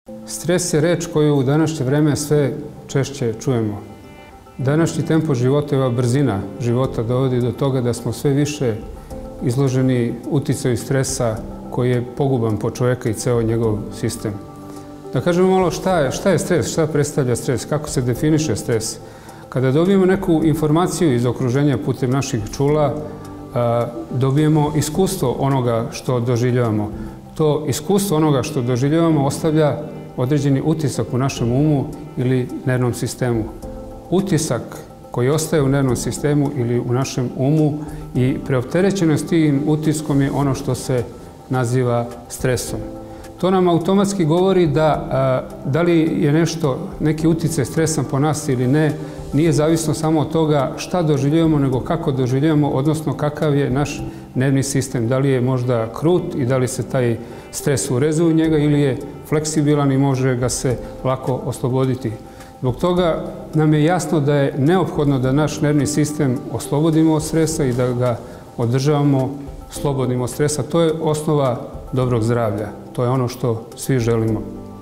Stres je reč koju u današnje vreme sve češće čujemo. Današnji tempo života i ova brzina života dovodi do toga da smo sve više izloženi uticaju stresa koji je poguban po čovjeka i ceo njegov sistem. Da kažemo malo šta je stres, šta predstavlja stres, kako se definiše stres. Kada dobijemo neku informaciju iz okruženja putem naših čula, dobijemo iskustvo onoga što doživljavamo. To iskustvo onoga što doživljavamo ostavlja određeni utisak u našem umu ili nervnom sistemu. Utisak koji ostaje u nervnom sistemu ili u našem umu i preopterećenost tim utiskom je ono što se naziva stresom. To nam automatski govori da li je neki uticaj stresan po nas ili ne, nije zavisno samo od toga šta doživljavamo, nego kako doživljavamo, odnosno kakav je naš nervni sistem. Da li je možda krut i da li se taj stres urezuje u njega ili je fleksibilan i može ga se lako osloboditi. Zbog toga nam je jasno da je neophodno da naš nervni sistem oslobodimo od stresa i da ga održavamo slobodnim od stresa. To je osnova dobrog zdravlja. To je ono što svi želimo.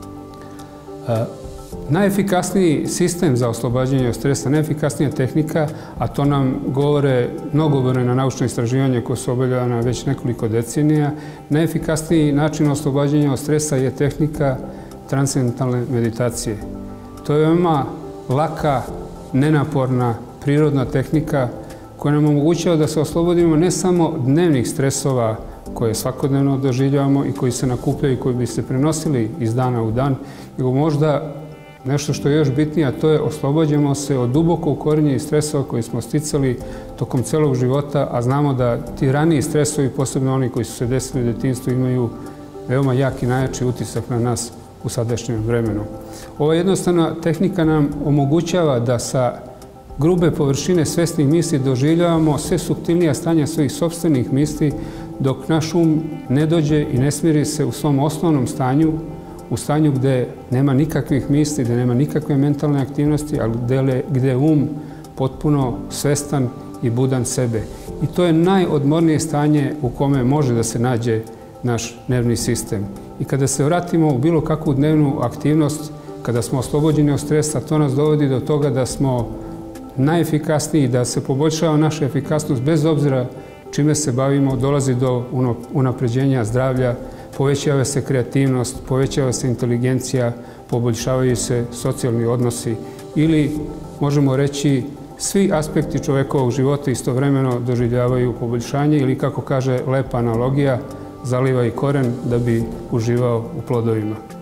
Najefikasniji sistem za oslobađanje od stresa, najefikasnija tehnika, a to nam govore mnogobrojna naučna istraživanja koja su obavljena već nekoliko decenija, najefikasniji način oslobađanja od stresa je tehnika transcendentalne meditacije. To je veoma laka, nenaporna, prirodna tehnika koja nam omogućava da se oslobodimo ne samo dnevnih stresova koje svakodnevno doživljavamo i koji se nakupljaju i koji bi se prenosili iz dana u dan, nego možda nešto što je još bitnije, a to je oslobađamo se od duboko ukorenjenih stresova koji smo sticali tokom celog života, a znamo da ti raniji stresovi, posebno oni koji su se desili u detinjstvu, imaju veoma jak i najjači utisak na nas u sadašnjem vremenu. Ova jednostavna tehnika nam omogućava da sa grube površine svesnih misli doživljavamo sve suptilnija stanja svojih sopstvenih misli, dok naš um ne dođe i ne smiri se u svom osnovnom stanju, u stanju gde nema nikakvih misli, gde nema nikakve mentalne aktivnosti, ali gde je um potpuno svestan i budan sebe. I to je najodmornije stanje u kome može da se nađe naš nervni sistem. I kada se vratimo u bilo kakvu dnevnu aktivnost, kada smo oslobođeni od stresa, to nas dovodi do toga da smo najefikasniji, da se poboljšava naša efikasnost bez obzira čime se bavimo, dolazi do unapređenja zdravlja, povećava se kreativnost, povećava se inteligencija, poboljšavaju se socijalni odnosi ili, možemo reći, svi aspekti čovekovog života istovremeno doživljavaju poboljšanje ili, kako kaže lepa analogija, zalivaj koren da bi uživao u plodovima.